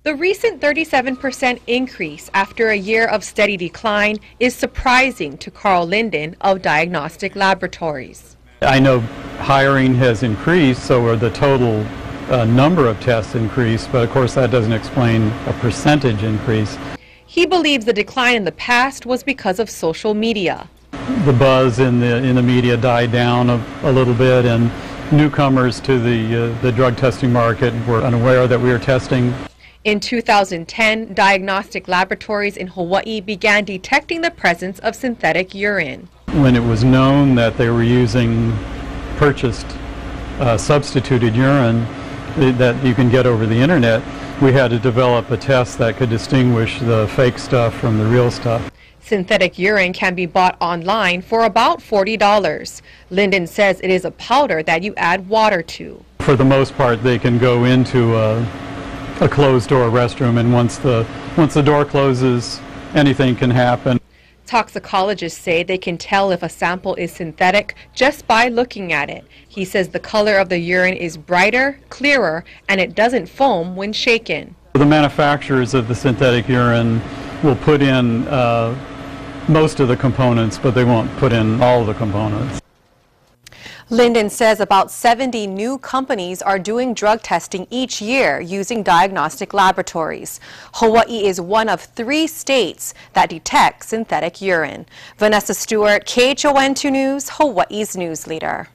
The recent 37% increase after a year of steady decline is surprising to Carl Linden of Diagnostic Laboratories. I know hiring has increased, so are the total number of tests increased, but of course that doesn't explain a percentage increase. He believes the decline in the past was because of social media. The buzz in the media died down a little bit, and newcomers to the drug testing market were unaware that we were testing. In 2010, Diagnostic Laboratories in Hawaii began detecting the presence of synthetic urine. When it was known that they were using purchased substituted urine that you can get over the internet, we had to develop a test that could distinguish the fake stuff from the real stuff. Synthetic urine can be bought online for about $40. Linden says it is a powder that you add water to. For the most part, they can go into a closed-door restroom, and once the door closes, anything can happen. Toxicologists say they can tell if a sample is synthetic just by looking at it. He says the color of the urine is brighter, clearer, and it doesn't foam when shaken. The manufacturers of the synthetic urine will put in most of the components, but they won't put in all the components. Linden says about 70 new companies are doing drug testing each year using Diagnostic Laboratories. Hawaii is one of 3 states that detect synthetic urine. Vanessa Stewart, KHON2 News, Hawaii's news leader.